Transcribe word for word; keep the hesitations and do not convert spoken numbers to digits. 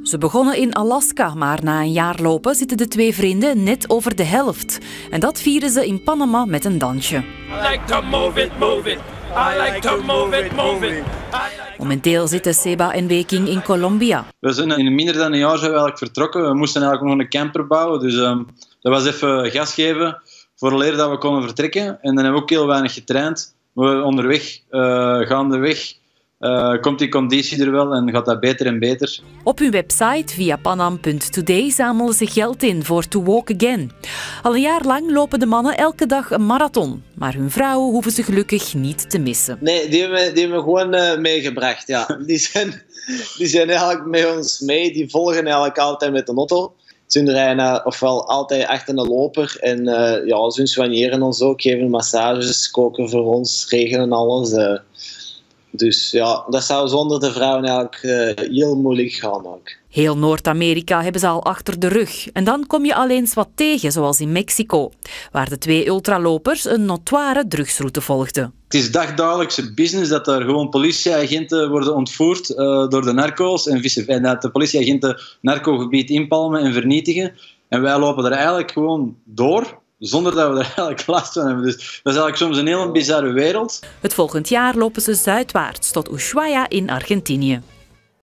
Ze begonnen in Alaska, maar na een jaar lopen zitten de twee vrienden net over de helft. En dat vieren ze in Panama met een dansje. I like to move it, move it. I like to move it, move it. Momenteel zitten Seba en Weking in Colombia. We zijn in minder dan een jaar zijn we eigenlijk vertrokken. We moesten eigenlijk nog een camper bouwen, dus um, dat was even gas geven voor leren dat we konden vertrekken. En dan hebben we ook heel weinig getraind. We onderweg, uh, gaandeweg, uh, komt die conditie er wel en gaat dat beter en beter. Op hun website via panam punt today zamelen ze geld in voor To Walk Again. Al een jaar lang lopen de mannen elke dag een marathon. Maar hun vrouwen hoeven ze gelukkig niet te missen. Nee, die hebben, die hebben we gewoon uh, meegebracht. Ja. Die, zijn, die zijn eigenlijk met ons mee. Die volgen eigenlijk altijd met de auto. Ze rijden ofwel altijd achter een loper. En uh, ja, ze soigneren ons ook, geven massages, koken voor ons, regelen alles. Uh. Dus ja, dat zou zonder de vrouwen eigenlijk uh, heel moeilijk gaan ook. Heel Noord-Amerika hebben ze al achter de rug. En dan kom je al eens wat tegen, zoals in Mexico, waar de twee ultralopers een notoire drugsroute volgden. Het is dagdagelijkse business dat er gewoon politieagenten worden ontvoerd uh, door de narco's en, en dat de politieagenten het narcogebied inpalmen en vernietigen. En wij lopen er eigenlijk gewoon door, zonder dat we er eigenlijk last van hebben. Dus dat is eigenlijk soms een hele bizarre wereld. Het volgend jaar lopen ze zuidwaarts tot Ushuaia in Argentinië.